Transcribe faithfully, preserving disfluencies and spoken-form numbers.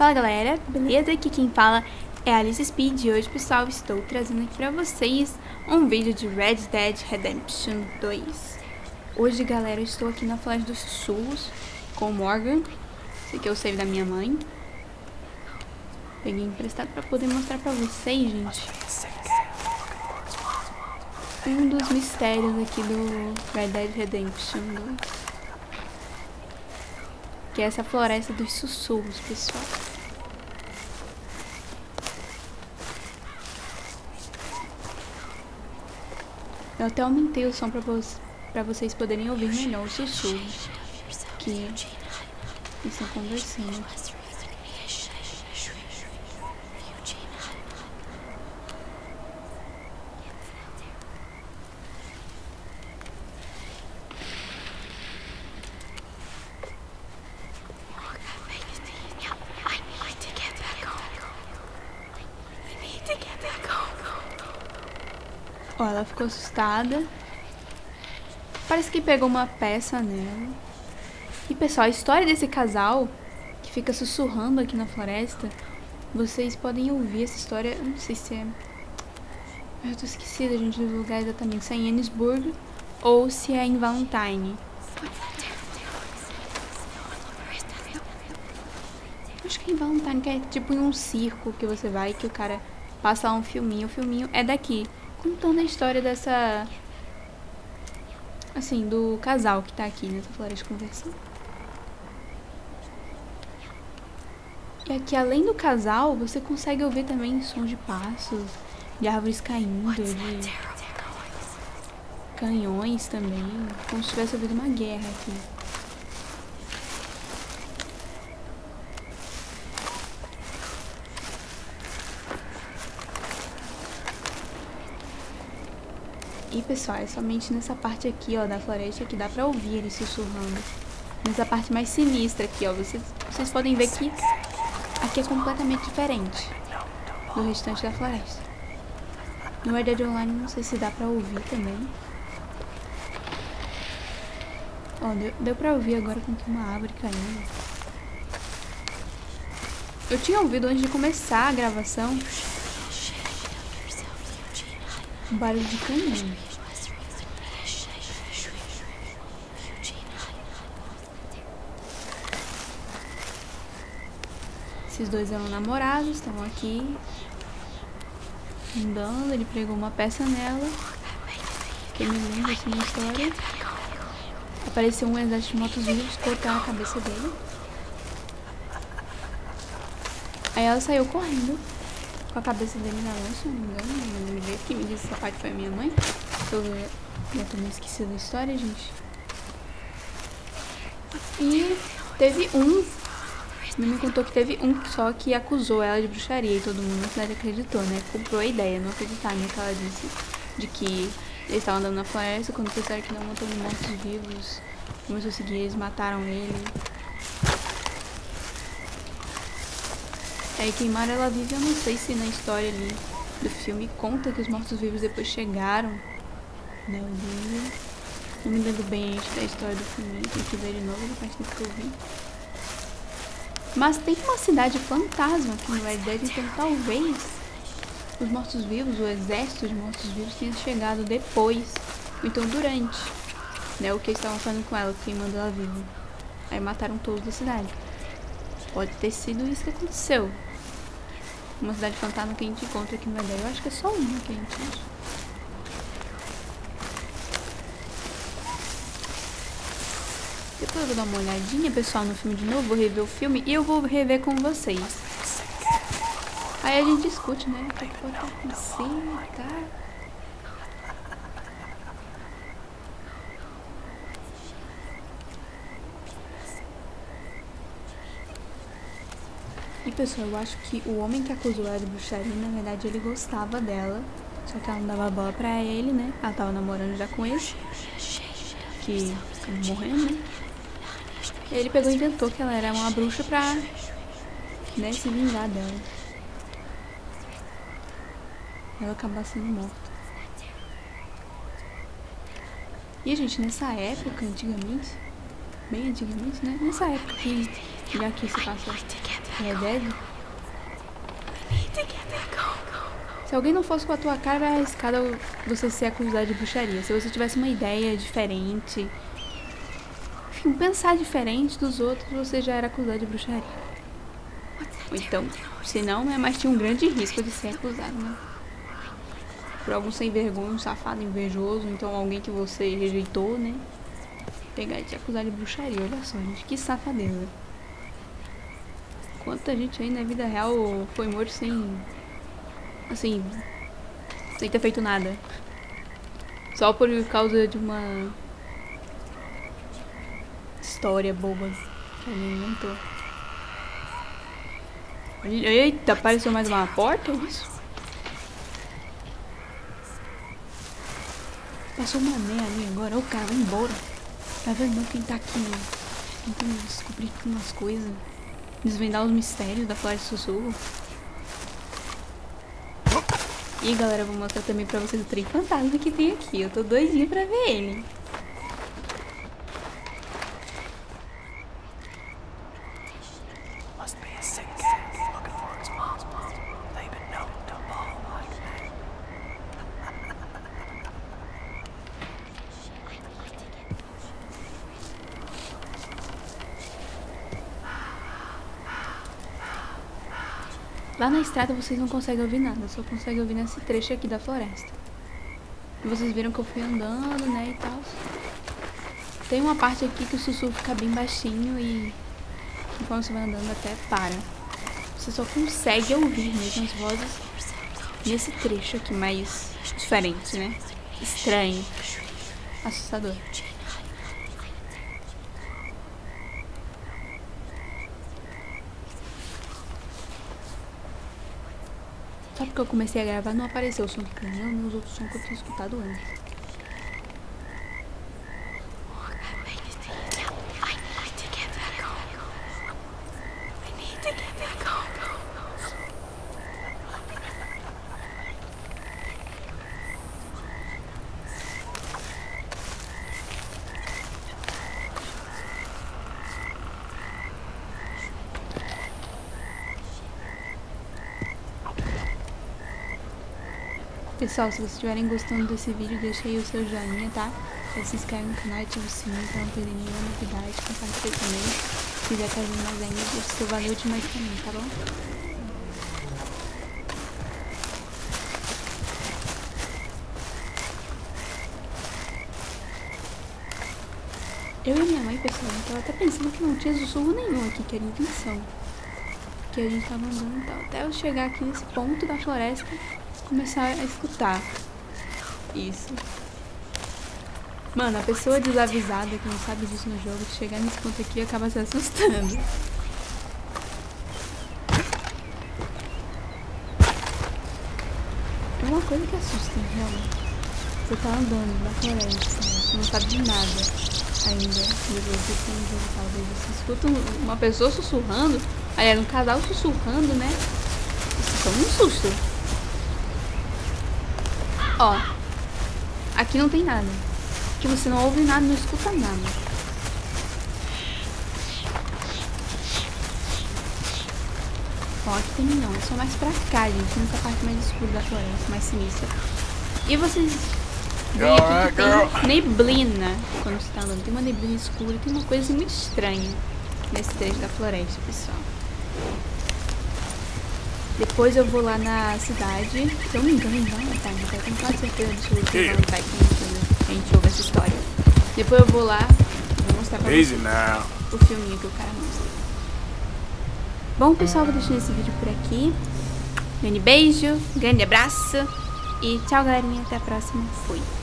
Fala galera, beleza? Aqui quem fala é a Alice Speed e hoje, pessoal, estou trazendo aqui pra vocês um vídeo de Red Dead Redemption dois. Hoje, galera, eu estou aqui na Floresta dos Sussurros com o Morgan. Esse aqui é o save da minha mãe. Peguei emprestado pra poder mostrar pra vocês, gente, um dos mistérios aqui do Red Dead Redemption dois. Que é essa Floresta dos Sussurros, pessoal. Eu até aumentei o som pra, vo pra vocês poderem ouvir melhor os sussurros que eles estão conversando. Ó, ela ficou assustada. Parece que pegou uma peça nela. E pessoal, a história desse casal que fica sussurrando aqui na floresta, vocês podem ouvir essa história. Eu não sei se é... Eu tô esquecida, gente, do lugar exatamente. Se é em Ennisburg ou se é em Valentine. Acho que é em Valentine, que é tipo em um circo que você vai, que o cara passa lá um filminho. O filminho é daqui, contando a história dessa... Assim, do casal que tá aqui nessa floresta conversando. E aqui, além do casal, você consegue ouvir também sons de passos, de árvores caindo, de canhões também, como se tivesse ouvido uma guerra aqui. E pessoal, é somente nessa parte aqui, ó, da floresta que dá pra ouvir eles sussurrando. Nessa parte mais sinistra aqui, ó, vocês, vocês podem ver que aqui é completamente diferente do restante da floresta. No Red Dead Online não sei se dá pra ouvir também. Ó, deu, deu pra ouvir agora com que uma árvore caindo. Eu tinha ouvido antes de começar a gravação um barulho de canhão. Esses dois eram namorados, estão aqui andando. Ele pregou uma peça nela. Quem me lembra assim na história. Apareceu um exército de mortos-vivos, cortaram a cabeça dele. Aí ela saiu correndo com a cabeça dele na mão, se não me engano. Não ver que me disse essa parte foi a minha mãe. Eu, eu também esqueci da história, gente. E teve um. Minha mãe contou que teve um só que acusou ela de bruxaria e todo mundo na cidade acreditou, né? Comprou a ideia, não acreditar no que ela disse. De que eles estavam andando na floresta, quando pensaram que não matou mortos-vivos, começou a seguir eles, mataram ele. Aí queimaram ela viva, eu não sei se na história ali do filme conta que os mortos-vivos depois chegaram, né? O dia. Não me lembro bem da história do filme, tem que ver de novo, depois tem que ouvir. Mas tem uma cidade fantasma aqui no Red Dead, então talvez os mortos-vivos, o exército de mortos-vivos tenha chegado depois, ou então durante, né, o que eles estavam fazendo com ela, queimando ela viva. Aí mataram todos da cidade. Pode ter sido isso que aconteceu. Uma cidade fantasma que a gente encontra aqui no Red Dead. Eu acho que é só uma que a gente acha. Depois eu vou dar uma olhadinha, pessoal, no filme de novo, vou rever o filme e eu vou rever com vocês. Aí a gente discute, né? O que pode acontecer, tá? E pessoal, eu acho que o homem que acusou ela de bruxaria, na verdade, ele gostava dela. Só que ela não dava bola pra ele, né? Ela tava namorando já com ele. Que acabou morrendo, né? Ele pegou e inventou que ela era uma bruxa pra, né, se vingar dela. Ela acabar sendo morta. E, gente, nessa época, antigamente, bem antigamente, né? Nessa época que já que se passa Red Dead? Se alguém não fosse com a tua cara, vai arriscar você ser acusado de bruxaria. Se você tivesse uma ideia diferente, enfim, pensar diferente dos outros, você já era acusado de bruxaria. Ou então, se não, né, mas tinha um grande risco de ser acusado, né? Por algum sem vergonha, um safado invejoso, então alguém que você rejeitou, né? Pegar e te acusar de bruxaria, olha só, gente, que safadeza. Quanta gente aí na vida real foi morto sem... assim... sem ter feito nada. Só por causa de uma... história boba que alguém inventou. Eita, apareceu mais uma porta, é isso? Passou uma meia ali agora, o cara vai embora. Tá vendo quem tá aqui tentando descobrir umas coisas, desvendar os mistérios da Floresta do Sussurro. E galera, eu vou mostrar também pra vocês o trem fantasma que tem aqui. Eu tô doidinha pra ver ele. Lá na estrada vocês não conseguem ouvir nada, só conseguem ouvir nesse trecho aqui da floresta. E vocês viram que eu fui andando, né, e tal. Tem uma parte aqui que o sussurro fica bem baixinho e conforme você vai andando até para. Você só consegue ouvir mesmo as vozes nesse trecho aqui mais diferente, né? Estranho, assustador. Só porque eu comecei a gravar não apareceu o som do caminhão nem os outros sons que eu tinha escutado antes. Pessoal, se vocês estiverem gostando desse vídeo, deixa aí o seu joinha, tá? Já se inscreve no canal e ativa o sininho pra não perder nenhuma novidade. Compartilha também. Se quiser fazer mais ainda, deixa o seu valeu demais também, tá bom? Eu e minha mãe, pessoal, eu tava até pensando que não tinha sussurro nenhum aqui, que era invenção. Que a gente tava andando e tal. Até eu chegar aqui nesse ponto da floresta, começar a escutar isso. Mano, a pessoa desavisada que não sabe disso no jogo, chegar nesse ponto aqui acaba se assustando. É uma coisa que assusta, realmente. Você tá andando na floresta, você não sabe de nada ainda. Depois você tem um jogo, talvez você escuta uma pessoa sussurrando, aliás, um casal sussurrando, né? Isso é um susto. Ó, aqui não tem nada. Aqui você não ouve nada, não escuta nada. Ó, aqui tem não, é só mais pra cá, gente, nessa parte mais escura da floresta, mais sinistra. E vocês veem aqui que tem neblina quando você tá andando. Tem uma neblina escura, tem uma coisa assim muito estranha nesse trecho da floresta, pessoal. Depois eu vou lá na cidade. Se eu não me engano, em Valentine. Eu tenho quase certeza absoluta que é Valentine que a gente ouve essa história. Depois eu vou lá e vou mostrar pra vocês o filminho que o cara mostra. Bom, pessoal, vou deixando esse vídeo por aqui. Grande beijo, grande abraço. E tchau, galerinha. Até a próxima. Fui.